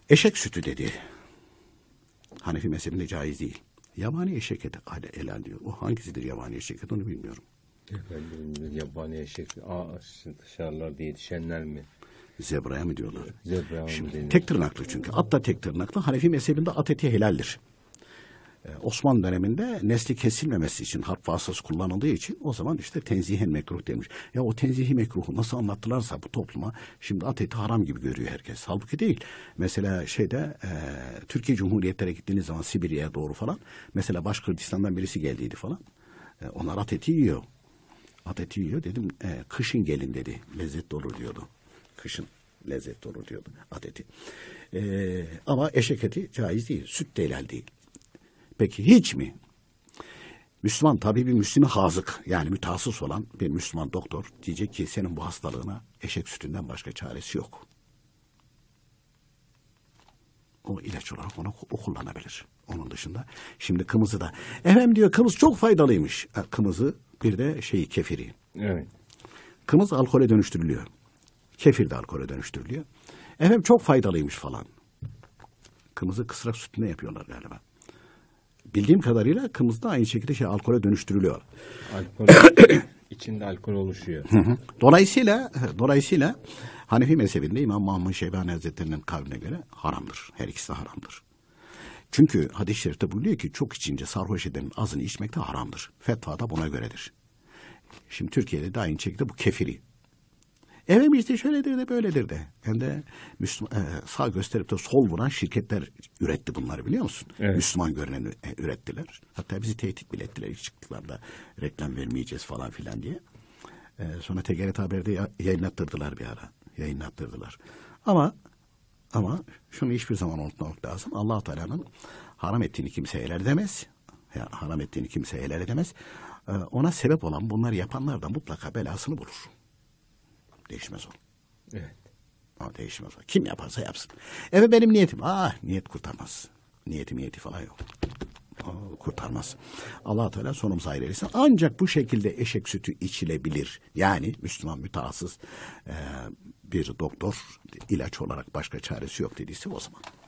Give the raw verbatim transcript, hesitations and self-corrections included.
Eşek sütü dedi. Hanefi mezhebinde caiz değil. Yabani eşek eti helal diyor. O hangisidir yabani eşek eti onu bilmiyorum. Efendim, yabani eşek, aa, dışarılarda yetişenler mi? Zebraya mı diyorlar? Zebraya mı Şimdi, deniyor? tek tırnaklı çünkü. At da tek tırnaklı. Hanefi mezhebinde at eti helaldir. Ee, Osmanlı döneminde nesli kesilmemesi için harp vasıtası kullanıldığı için o zaman işte tenzihen mekruh demiş. Ya o tenzihi mekruhu nasıl anlattılarsa bu topluma şimdi at eti haram gibi görüyor herkes. Halbuki değil. Mesela şeyde e, Türkiye Cumhuriyetlere gittiğiniz zaman Sibirya'ya doğru falan mesela Başkırdistan'dan birisi geldiydi falan. E, onlar at eti yiyor. At eti yiyor dedim e, kışın gelin dedi. Lezzetli olur diyordu. Kışın lezzetli olur diyordu at eti. E, ama eşek eti caiz değil. Süt de helal değil. Peki hiç mi? Müslüman tabibi Müslüman hazık yani mütehassıs olan bir Müslüman doktor diyecek ki senin bu hastalığına eşek sütünden başka çaresi yok. O ilaç olarak onu o kullanabilir. Onun dışında şimdi kımızı da efendim diyor kımız çok faydalıymış. E, kımızı bir de şeyi kefiri. Evet. Kımız alkole dönüştürülüyor. Kefir de alkole dönüştürülüyor. Efendim çok faydalıymış falan. Kımızı kısrak sütüne yapıyorlar galiba. Bildiğim kadarıyla kımız da aynı şekilde şey alkole dönüştürülüyor. Alkol, içinde alkol oluşuyor. Hı hı. Dolayısıyla dolayısıyla Hanefi mezhebinde İmam Muhammed Şeybani Hazretleri'nin kavline göre haramdır. Her ikisi de haramdır. Çünkü hadis-i şerifte buyuruyor ki çok içince sarhoş edenin azını içmek de haramdır. Fetva da buna göredir. Şimdi Türkiye'de de aynı şekilde bu kefiri. Evet işte şöyledir de böyledir de. Hem de Müslüman, e, sağ gösterip de sol vuran şirketler üretti bunları biliyor musun? Evet. Müslüman görüneni e, ürettiler. Hatta bizi tehdit bile ettiler ilk çıktıklarında reklam vermeyeceğiz falan filan diye. E, sonra T G R T Haber'de ya, yayınlattırdılar bir ara. Yayınlattırdılar. Ama ama şunu hiçbir zaman unutmamak lazım. Allah-u Teala'nın haram ettiğini kimse helal edemez. Yani haram ettiğini kimse helal edemez. E, ona sebep olan bunları yapanlar da mutlaka belasını bulur. Değişmez o. Evet. Ama değişmez o. Kim yaparsa yapsın. Evet benim niyetim. Ah niyet kurtarmaz. Niyeti niyeti falan yok. O, kurtarmaz. Allah Teala sonumuzu hayır eylesin. Ancak bu şekilde eşek sütü içilebilir. Yani Müslüman mütehassıs e, bir doktor ilaç olarak başka çaresi yok dediyse o zaman.